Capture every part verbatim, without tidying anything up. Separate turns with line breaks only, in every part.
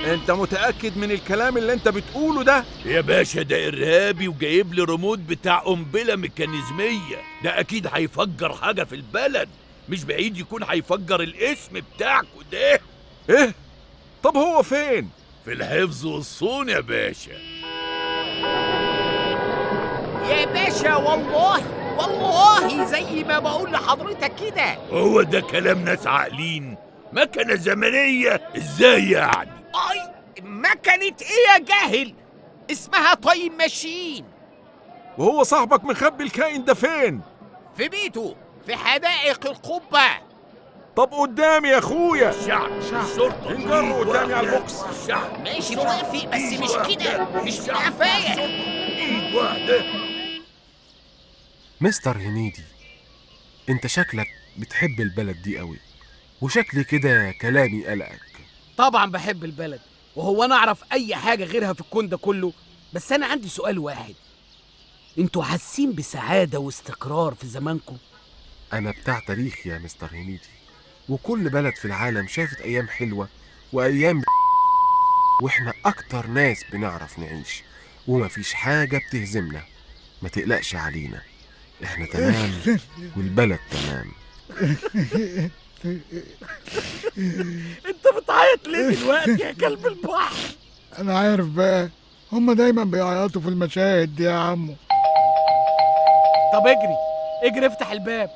انت متأكد من الكلام اللي انت بتقوله ده؟
يا باشا ده إرهابي وجايب لي ريموت بتاع قنبلة ميكانيزمية، ده أكيد هيفجر حاجة في البلد، مش بعيد يكون هيفجر الاسم بتاعكوا ده.
ايه؟ طب هو فين؟
في الحفظ والصون يا باشا.
يا باشا والله والله زي ما بقول لحضرتك كده.
هو ده كلام ناس عاقلين؟ مكنة زمنية ازاي يعني؟
اي مكنة ايه يا جاهل؟ اسمها تايم ماشين.
وهو صاحبك مخبي الكائن ده فين؟
في بيته في حدائق القبة.
طب قدامي يا اخويا.
الشعب الشرطة
انجروا قدامي على البوكس.
الشعب
ماشي موافق بس مش كده، مش بقفايا.
ايد واحدة.
مستر هنيدي، انت شكلك بتحب البلد دي قوي، وشكلي كده كلامي قلقك.
طبعا بحب البلد، وهو انا اعرف اي حاجه غيرها في الكون ده كله؟ بس انا عندي سؤال واحد، انتوا حاسين بسعاده واستقرار في زمانكم؟
انا بتاع تاريخ يا مستر هنيدي، وكل بلد في العالم شافت ايام حلوه وايام ب... واحنا اكتر ناس بنعرف نعيش، ومفيش حاجه بتهزمنا. ما تقلقش علينا، احنا تمام والبلد تمام.
انت بتعيط ليه دلوقتي يا كلب البحر؟
انا عارف بقى، هما دايما بيعيطوا في المشاهد دي يا عمو.
طب اجري اجري افتح الباب.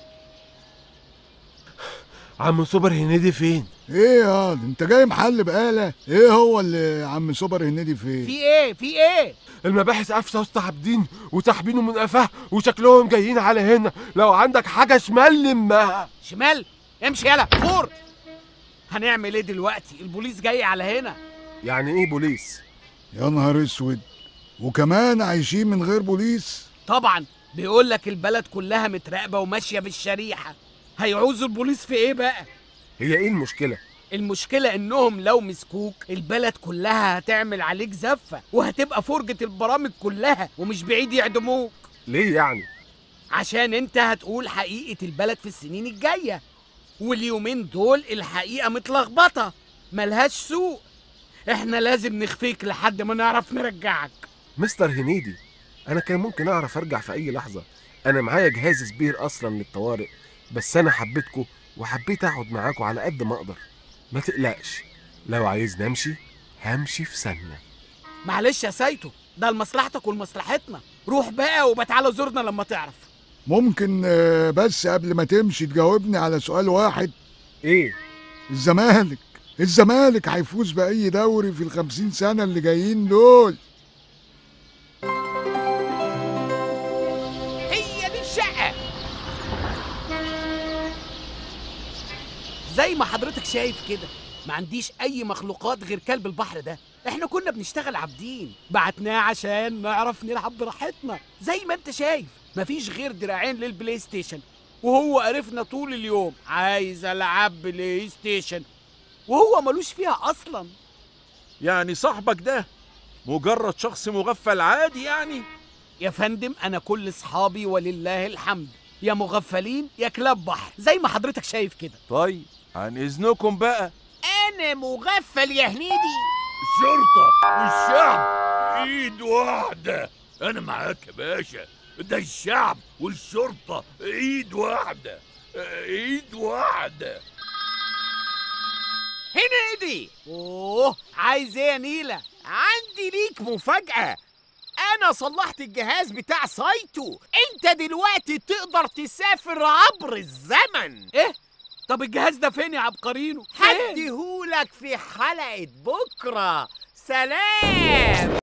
عم سوبر هنيدي فين؟
ايه يا انت جاي محل بقالة؟ ايه هو اللي عم سوبر هنيدي فين؟
في ايه في ايه؟
المباحث قافشه مستعبدين وساحبينه من قفاه وشكلهم جايين على هنا، لو عندك حاجه شمال لمها.
شمال؟ امشي يلا فور. هنعمل ايه دلوقتي؟ البوليس جاي على هنا.
يعني ايه بوليس؟
يا نهار اسود، وكمان عايشين من غير بوليس؟
طبعا، بيقول لك البلد كلها متراقبه وماشيه بالشريحه، هيعوزوا البوليس في ايه بقى؟
هي ايه المشكله؟
المشكلة انهم لو مسكوك البلد كلها هتعمل عليك زفة وهتبقى فرجة البرامج كلها، ومش بعيد يعدموك.
ليه يعني؟
عشان انت هتقول حقيقة البلد في السنين الجاية، واليومين دول الحقيقة متلخبطة ملهاش سوق. احنا لازم نخفيك لحد ما نعرف نرجعك.
مستر هنيدي، انا كان ممكن اعرف ارجع في اي لحظة، انا معايا جهاز سبير اصلا للطوارئ، بس انا حبيتكم وحبيت اقعد معاكم على قد ما اقدر. ما تقلقش، لو عايزني امشي همشي في ثانية.
معلش يا سايتو، ده لمصلحتك ولمصلحتنا، روح بقى وبتعالى زورنا لما تعرف.
ممكن بس قبل ما تمشي تجاوبني على سؤال واحد؟
ايه؟
الزمالك الزمالك هيفوز بأي دوري في الخمسين سنة اللي جايين دول؟
هي دي الشقة.
زي ما حضرتك شايف كده، ما عنديش اي مخلوقات غير كلب البحر ده. احنا كنا بنشتغل عابدين، بعتناه عشان نعرف نلعب براحتنا. زي ما انت شايف مفيش غير دراعين للبلاي ستيشن، وهو قرفنا طول اليوم عايز العب بلاي ستيشن وهو ملوش فيها اصلا.
يعني صاحبك ده مجرد شخص مغفل عادي يعني؟
يا فندم، انا كل اصحابي ولله الحمد يا مغفلين يا كلاب بحر، زي ما حضرتك شايف كده.
طيب عن اذنكم بقى.
انا مغفل يا هنيدي.
الشرطة والشعب ايد واحدة. انا معاك يا باشا، ده الشعب والشرطة ايد واحدة، ايد واحدة.
هنيدي،
اوه، عايز ايه يا نيلة؟
عندي ليك مفاجأة. أنا صلحت الجهاز بتاع سايتو، أنت دلوقتي تقدر تسافر عبر الزمن.
ايه؟ طب الجهاز ده فين يا عبقرينو؟
هديهولك في حلقة بكرة. سلام.